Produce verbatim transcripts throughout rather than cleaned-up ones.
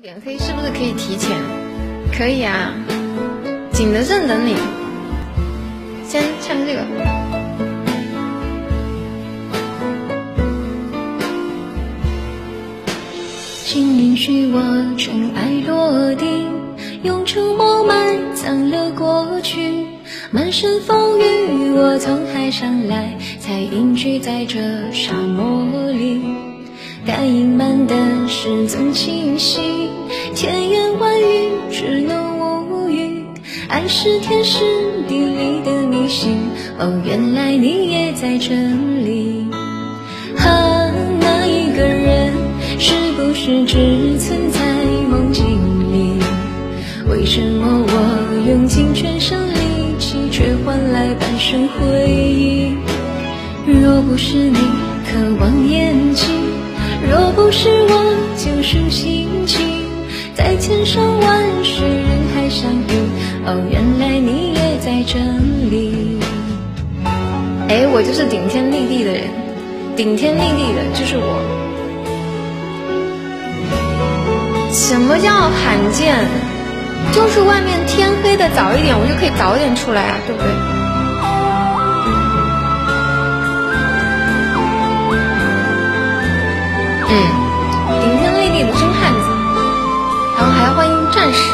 点黑是不是可以提前？可以啊，紧的正等你。先唱这个。 请允许我尘埃落定，用沉默埋葬了过去。满身风雨，我从海上来，才隐居在这沙漠里。该隐瞒的事总清晰，千言万语只能无语。爱是天时地利的迷信，哦，原来你也在这里。啊，那一个人是不是只存在梦境里？为什么我用尽全身力气，却换来半生回忆？若不是你渴望眼睛，若不是我救赎心情，在千山万水人海相遇，哦，原来你也在这里。 哎，我就是顶天立地的人，顶天立地的就是我。什么叫罕见？就是外面天黑的早一点，我就可以早点出来啊，对不对？嗯，顶天立地的真汉子，然后还要欢迎战士。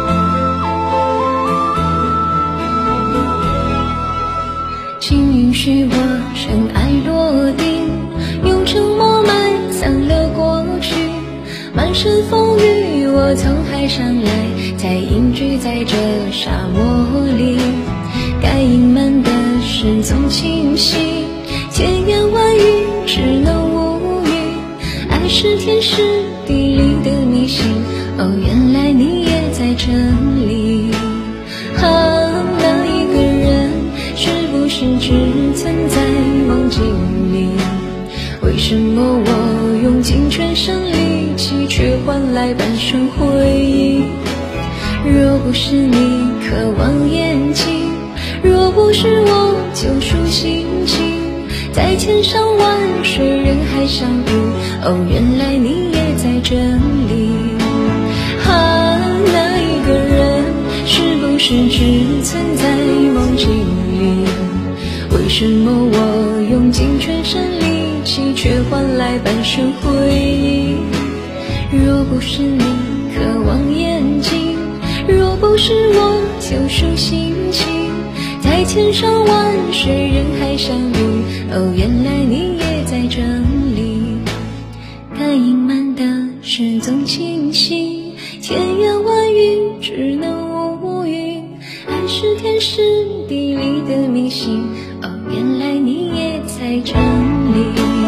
请允许我尘埃落定，用沉默埋葬了过去。满身风雨，我从海上来，才隐居在这沙漠里。该隐瞒的事总清晰，千言万语只能无语。爱是天时地利的迷信，哦，原来你也在这里。啊，那一个人是不是只存在梦境里？为什么我用尽全身力气，却换来半生回忆？若不是你渴望眼睛，若不是我救赎心情，在千山万水人海相遇，哦，原来你也在这里。啊，那一个人是不是只存在梦境里？为什么我用尽全身力气，却换来半生回忆？若不是你渴望眼睛，若不是我救赎心情，在千山万水人海相遇，哦，原来你也在这里。该隐瞒的事总清晰，千言万语只能无语。爱是天时地利的迷信，哦，原来你也在这里。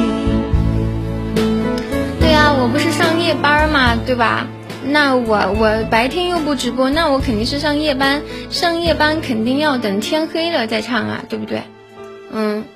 对啊，我不是上夜班嘛，对吧？那我我白天又不直播，那我肯定是上夜班，上夜班肯定要等天黑了再唱啊，对不对？嗯。